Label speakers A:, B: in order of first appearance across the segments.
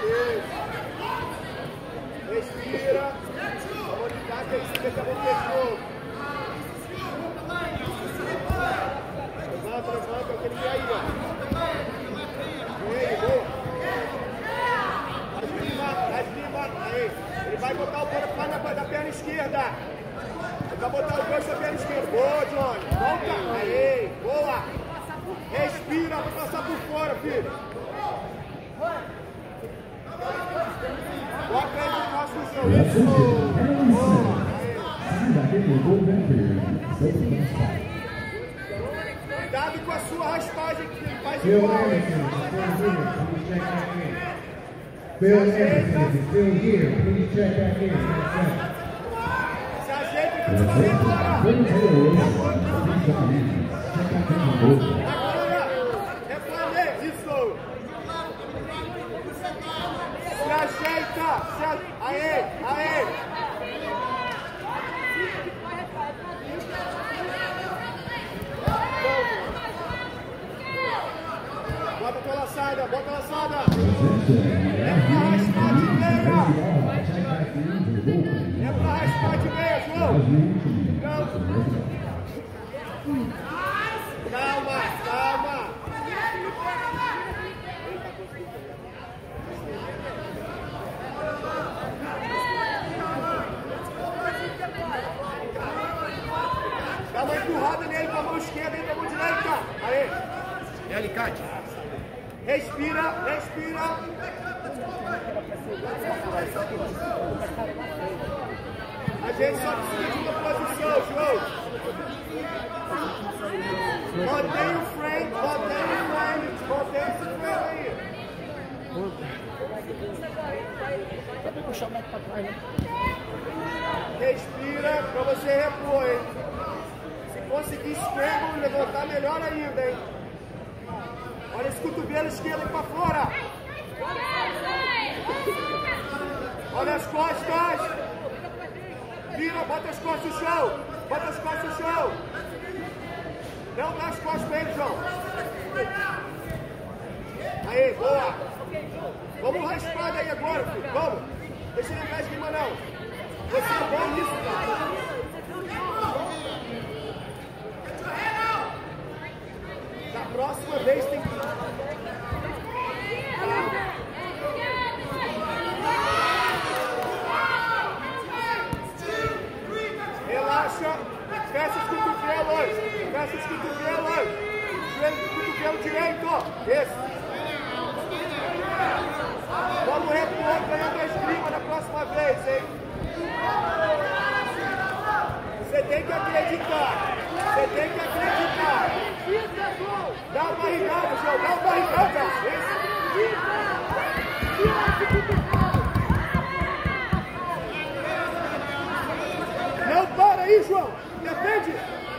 A: Respira. Vamos ligar que aí você fica bom de novo. Levanta, aquele que aí, ó. Vem, boa. Aí. Ele vai botar o pano da perna esquerda. Ele vai botar o gancho da perna esquerda. Boa, Johnny. Volta. Aí, boa. Respira, vai passar por fora, filho. Bota ele no nosso chão. Isso. Boa. Cuidado com a sua raspagem que ele faz igual.
B: Bill Anderson is still here. Please check back in.
A: Se ajeita que você vai embora. Agora, replane. Isso. Se ajeita. Aê. Bota a laçada. É pra raspar de meia. É pra raspar de meia, João. Calma. Dá uma empurrada nele com a mão esquerda e com a mão direita. Aí.
C: É alicate.
A: Respira. A gente só precisa de uma posição, João. Mantém o frame aí. Respira pra você repor, hein? Se conseguir scramble, levantar melhor ainda, hein? Olha esse cotovelo esquerdo aí pra fora. Olha as costas. Vira, bota as costas no chão. Não dá as costas pra ele, João. Aí, boa. Vamos raspar daí agora, filho. Vamos. Deixa ele atrás de cima, não. Você é bom nisso, cara. Da próxima vez tem que... Relaxa. Fecha os cotovelos. Joelho do cotovelo direito. Esse. Vamos repor, ganhando a esgrima na próxima vez, hein? Você tem que acreditar. Dá uma barrigada, João. Dá uma barrigada. Não para aí, João. Defende.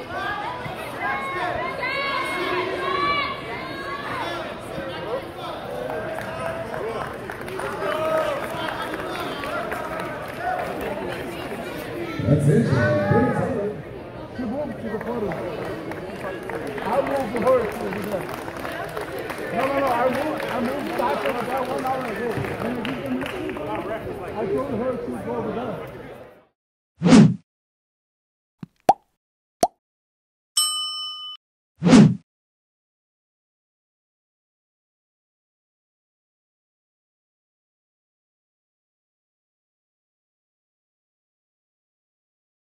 B: That's it.
D: I'll move the horse to the left. No. I moved back over there 1 hour ago. I told her to go over there.